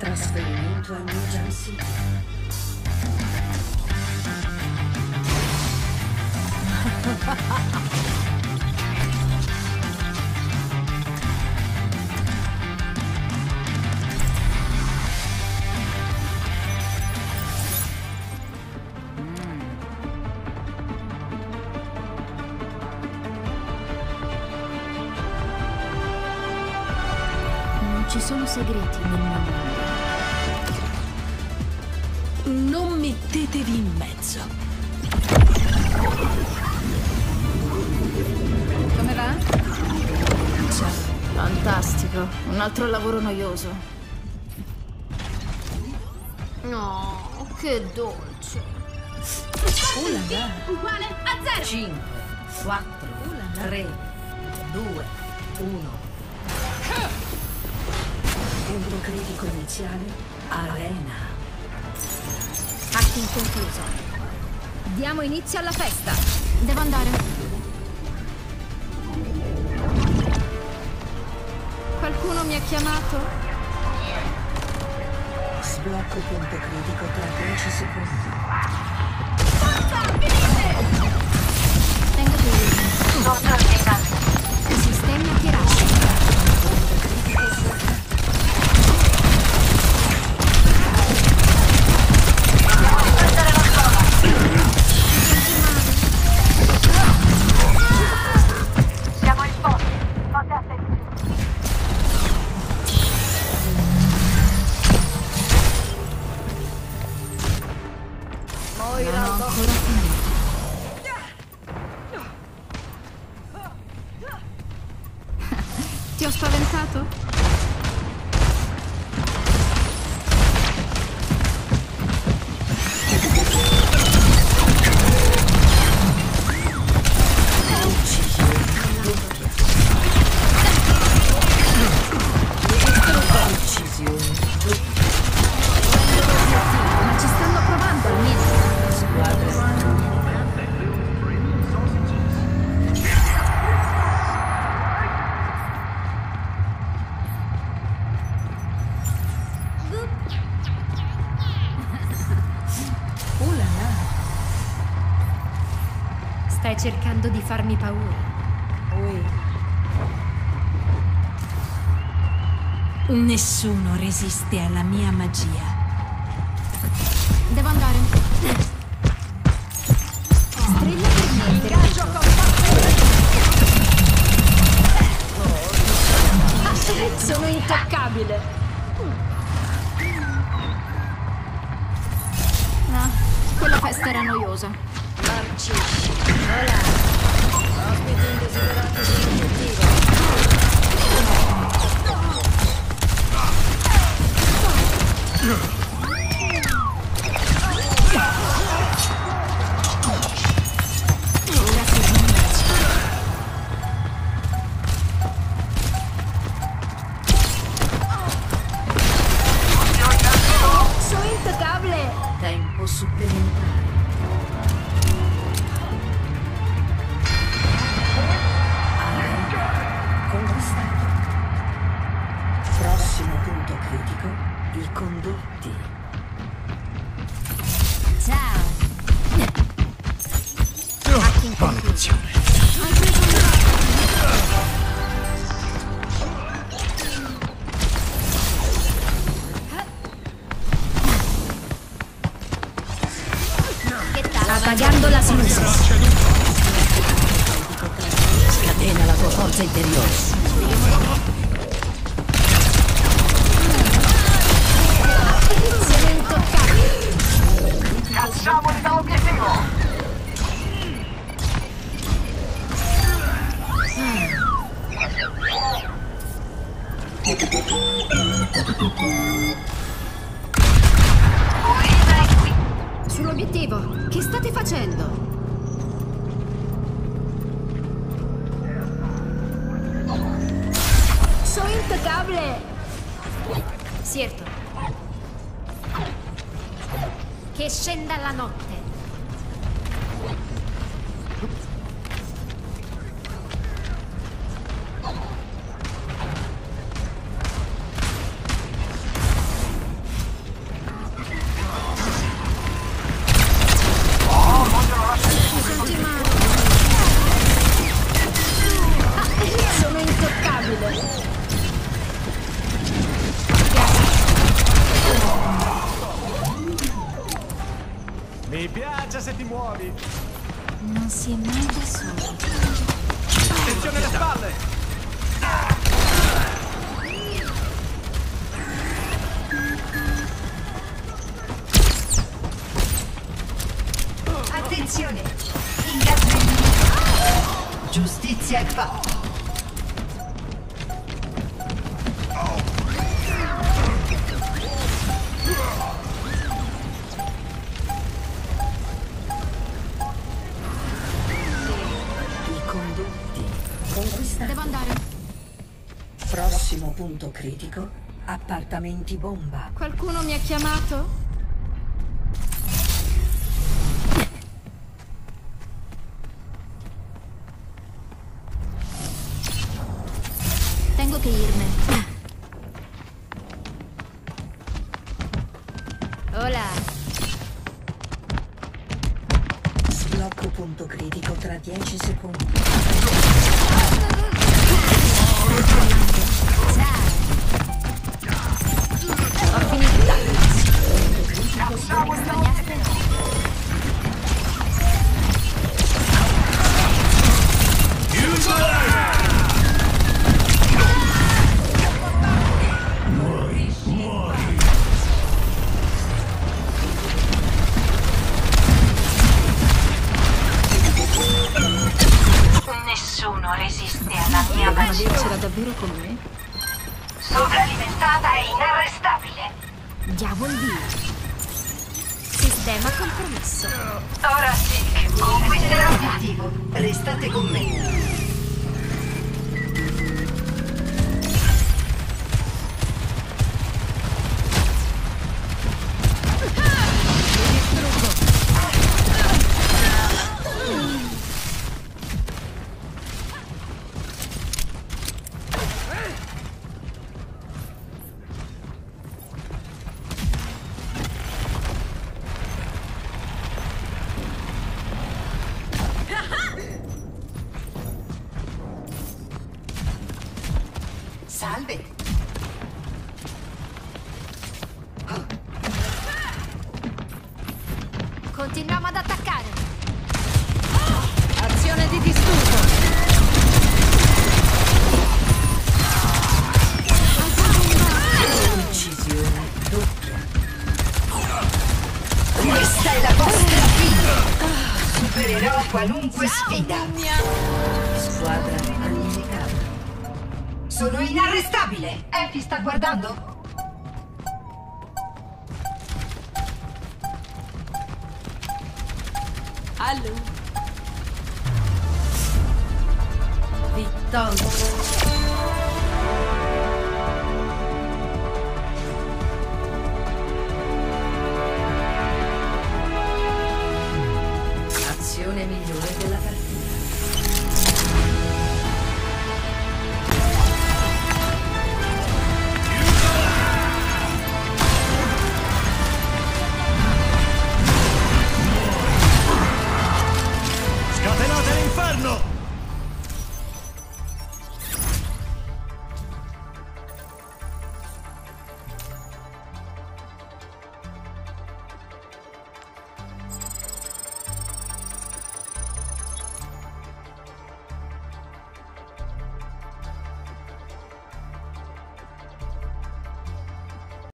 Trasferimento a New Jam City. Non ci sono segreti nel mondo. Non mettetevi in mezzo. Come va? Fantastico. Un altro lavoro noioso. No, che dolce. Uguale a 0. 5, 4, 3, 2, 1. Punto critico iniziale. Arena. Hacking concluso. Diamo inizio alla festa. Devo andare. Qualcuno mi ha chiamato? Sblocco punto critico tra 10 secondi. Tengo due. Sistemi attirati. Punto critico sbloccato. Siamo esposti. Fate attenzione. Non ho ancora finito. Ti ho spaventato? Ma ci stanno provando almeno. Stai cercando di farmi paura. Nessuno resiste alla mia magia. Devo andare. Strilla per niente, capito? Sono intoccabile. No, quella festa era noiosa. Ospiti indesiderati sull'obiettivo. Ora si ringrazia. Sono intoccabile. Tempo supplementare. Arena conquistato. Prossimo punto critico, i condotti. Ciao. Hacking concluso. Maledizione. Hai preso un Che tal? Appagando la sinistra. Scatena la tua forza interiore. Siamo intoccabili. Cacciamoli dall'obiettivo. Sull'obiettivo. Che state facendo? Sono intoccabile. Sierto. Che scenda la notte. se ti muovi. Non si è mai da solo. Attenzione alle spalle! Attenzione! Ingaggio! Giustizia è fatta! I condotti conquistati. Devo andare. Prossimo punto critico. Appartamenti bomba. Qualcuno mi ha chiamato? Tengo che irne. Hola. Sblocco punto critico tra 10 secondi. Ho finito. Nessuno resiste alla mia Ma magia. ce l'ha davvero con me? Sovralimentata e inarrestabile. Diavoli. Sistema compromesso. Ora sì che Conquisterà l'obiettivo! Restate con me! Salve! Continuiamo ad attaccare. Azione di disturbo. Uccisione doppia. Questa è la vostra fine! Supererò qualunque sfida! Squadra annientata. Sono inarrestabile! Effie sta guardando? Allo. Vittoria. Azione migliore della partita.